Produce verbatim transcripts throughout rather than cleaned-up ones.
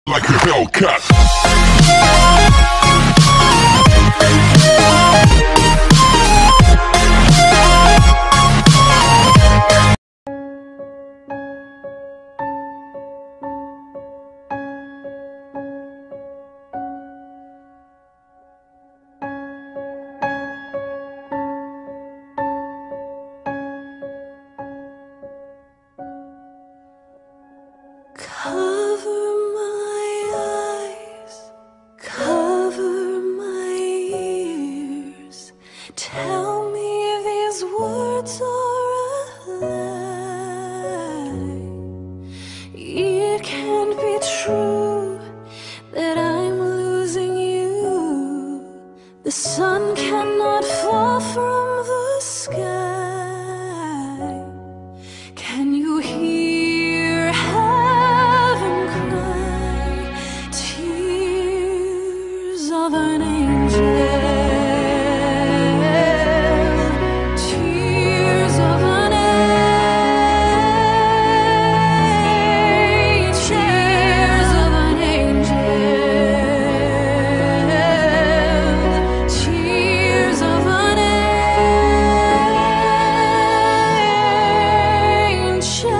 Like a Hellcat. Cover my eyes, cover my ears. Tell me these words are a lie. It can't be true that I'm losing you. The sun cannot fall from the sky. Can you hear of an angel, tears of an angel, tears of an angel, tears of an angel.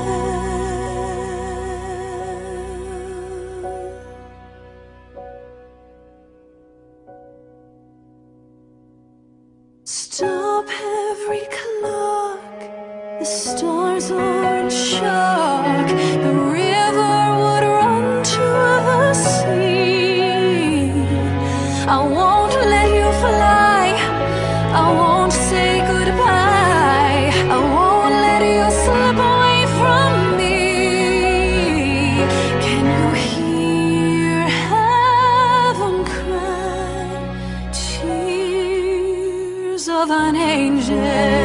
Stop every clock, the stars are in shock. The river would run to the sea. I won't let you fly, I won't say goodbye, I won't let you slip away from me. Can you hear heaven cry? Tears of an angel.